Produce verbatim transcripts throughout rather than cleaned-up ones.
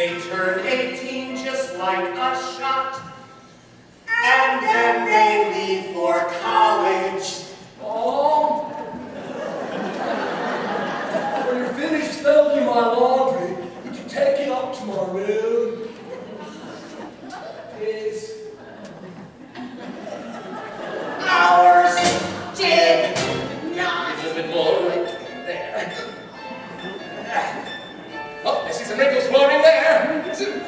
They turn eighteen just like a shot, and then they leave for college. Oh. When you're finished folding my laundry, would you take it up to my room? Please. Ours did not. A little bit more right there. Oh, I see some wrinkles forming there.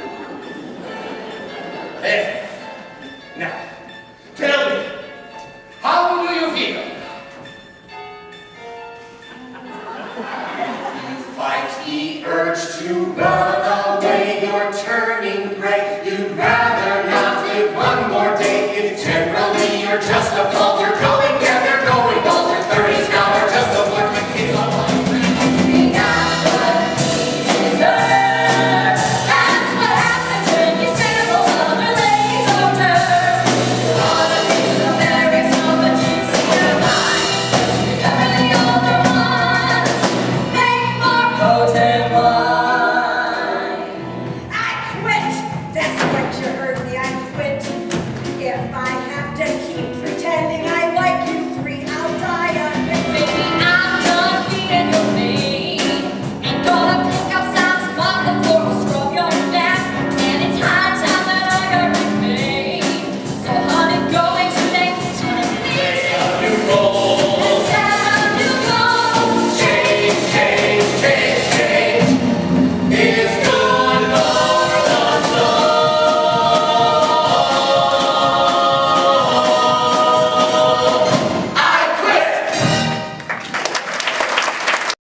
There. Now, tell me, how do you feel? You fight the urge to run.